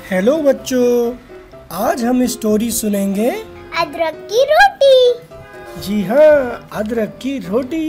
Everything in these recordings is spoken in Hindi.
हेलो बच्चों, आज हम स्टोरी सुनेंगे अदरक की रोटी। जी हाँ, अदरक की रोटी।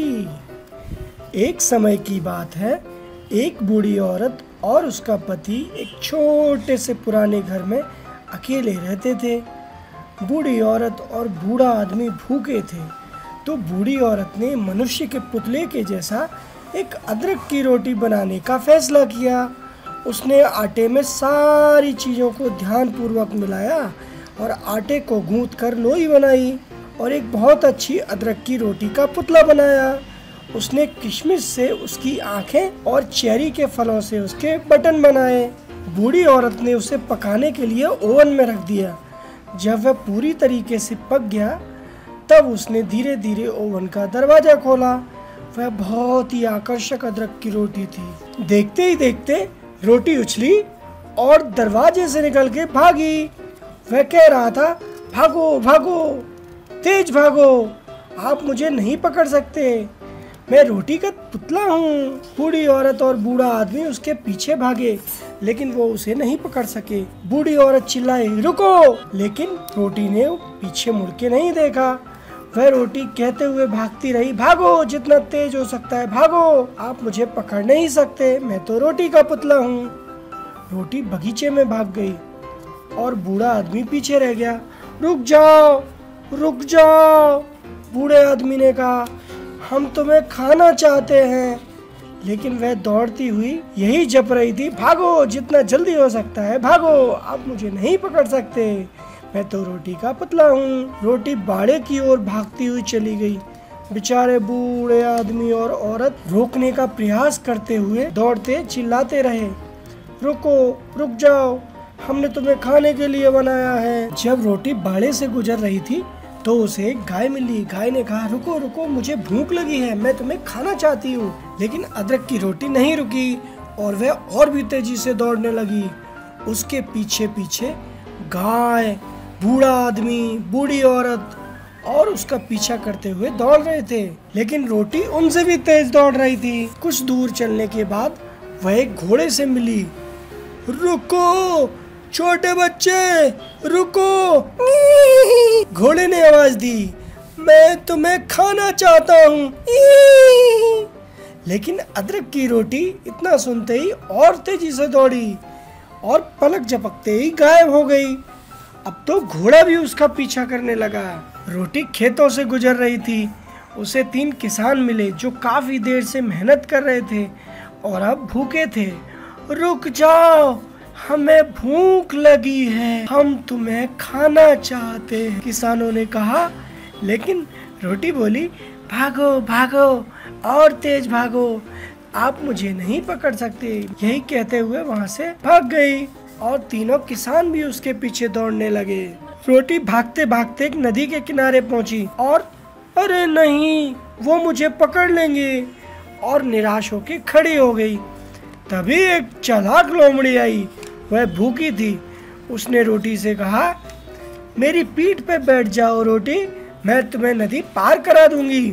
एक समय की बात है, एक बूढ़ी औरत और उसका पति एक छोटे से पुराने घर में अकेले रहते थे। बूढ़ी औरत और बूढ़ा आदमी भूखे थे, तो बूढ़ी औरत ने मनुष्य के पुतले के जैसा एक अदरक की रोटी बनाने का फैसला किया। उसने आटे में सारी चीज़ों को ध्यानपूर्वक मिलाया और आटे को गूंथ कर लोई बनाई और एक बहुत अच्छी अदरक की रोटी का पुतला बनाया। उसने किशमिश से उसकी आंखें और चेरी के फलों से उसके बटन बनाए। बूढ़ी औरत ने उसे पकाने के लिए ओवन में रख दिया। जब वह पूरी तरीके से पक गया, तब उसने धीरे धीरे ओवन का दरवाजा खोला। वह बहुत ही आकर्षक अदरक की रोटी थी। देखते ही देखते रोटी उछली और दरवाजे से निकल के भागी। वह कह रहा था, भागो भागो, तेज भागो, आप मुझे नहीं पकड़ सकते, मैं रोटी का पुतला हूँ। बूढ़ी औरत और बूढ़ा आदमी उसके पीछे भागे, लेकिन वो उसे नहीं पकड़ सके। बूढ़ी औरत चिल्लाई, रुको, लेकिन रोटी ने पीछे मुड़ के नहीं देखा। वह रोटी कहते हुए भागती रही, भागो, जितना तेज हो सकता है भागो, आप मुझे पकड़ नहीं सकते, मैं तो रोटी का पुतला हूँ। रोटी बगीचे में भाग गई और बूढ़ा आदमी पीछे रह गया। रुक जाओ, रुक जाओ, बूढ़े आदमी ने कहा, हम तुम्हें खाना चाहते हैं। लेकिन वह दौड़ती हुई यही जप रही थी, भागो, जितना जल्दी हो सकता है भागो, आप मुझे नहीं पकड़ सकते, मैं तो रोटी का पुतला हूँ। रोटी बाड़े की ओर भागती हुई चली गई। बेचारे बूढ़े आदमी और औरत रोकने का प्रयास करते हुए दौड़ते चिल्लाते रहे, रुको, रुक जाओ, हमने तुम्हें खाने के लिए बनाया है। जब रोटी बाड़े से गुजर रही थी, तो उसे एक गाय मिली। गाय ने कहा, रुको रुको, मुझे भूख लगी है, मैं तुम्हें खाना चाहती हूँ। लेकिन अदरक की रोटी नहीं रुकी और वह और भी तेजी से दौड़ने लगी। उसके पीछे पीछे गाय, बूढ़ा आदमी, बूढ़ी औरत और उसका पीछा करते हुए दौड़ रहे थे। लेकिन रोटी उनसे भी तेज दौड़ रही थी। कुछ दूर चलने के बाद वह एक घोड़े से मिली। रुको छोटे बच्चे, रुको, घोड़े ने आवाज दी, मैं तुम्हें खाना चाहता हूँ। लेकिन अदरक की रोटी इतना सुनते ही और तेजी से दौड़ी और पलक झपकते ही गायब हो गई। अब तो घोड़ा भी उसका पीछा करने लगा। रोटी खेतों से गुजर रही थी। उसे 3 किसान मिले जो काफी देर से मेहनत कर रहे थे और अब भूखे थे। रुक जाओ, हमें भूख लगी है, हम तुम्हें खाना चाहते हैं, किसानों ने कहा। लेकिन रोटी बोली, भागो भागो और तेज भागो, आप मुझे नहीं पकड़ सकते। यही कहते हुए वहाँ से भाग गई और तीनों किसान भी उसके पीछे दौड़ने लगे। रोटी भागते भागते एक नदी के किनारे पहुंची और अरे नहीं, वो मुझे पकड़ लेंगे, और निराश होकर खड़ी हो गई। तभी एक चालाक लोमड़ी आई। वह भूखी थी। उसने रोटी से कहा, मेरी पीठ पे बैठ जाओ रोटी, मैं तुम्हें नदी पार करा दूंगी।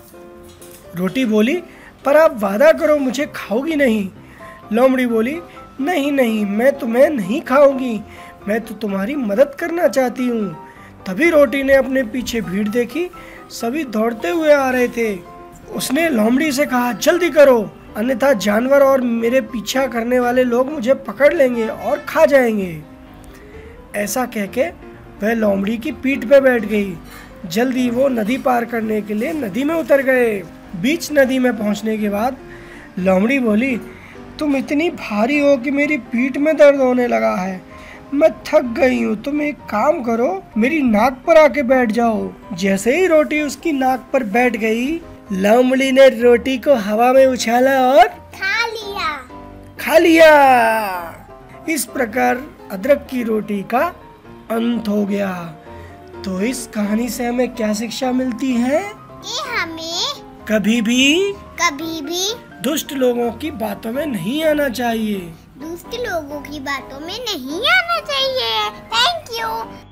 रोटी बोली, पर आप वादा करो मुझे खाओगी नहीं। लोमड़ी बोली, नहीं नहीं, मैं तुम्हें नहीं खाऊंगी, मैं तो तुम्हारी मदद करना चाहती हूँ। तभी रोटी ने अपने पीछे भीड़ देखी, सभी दौड़ते हुए आ रहे थे। उसने लोमड़ी से कहा, जल्दी करो, अन्यथा जानवर और मेरे पीछा करने वाले लोग मुझे पकड़ लेंगे और खा जाएंगे। ऐसा कहके वह लोमड़ी की पीठ पे बैठ गई। जल्दी वो नदी पार करने के लिए नदी में उतर गए। बीच नदी में पहुंचने के बाद लोमड़ी बोली, तुम इतनी भारी हो कि मेरी पीठ में दर्द होने लगा है, मैं थक गई हूँ, तुम एक काम करो, मेरी नाक पर आके बैठ जाओ। जैसे ही रोटी उसकी नाक पर बैठ गई, लोमड़ी ने रोटी को हवा में उछाला और खा लिया। इस प्रकार अदरक की रोटी का अंत हो गया। तो इस कहानी से हमें क्या शिक्षा मिलती है? कि हमें कभी भी दुष्ट लोगों की बातों में नहीं आना चाहिए। दुष्ट लोगों की बातों में नहीं आना चाहिए। Thank you.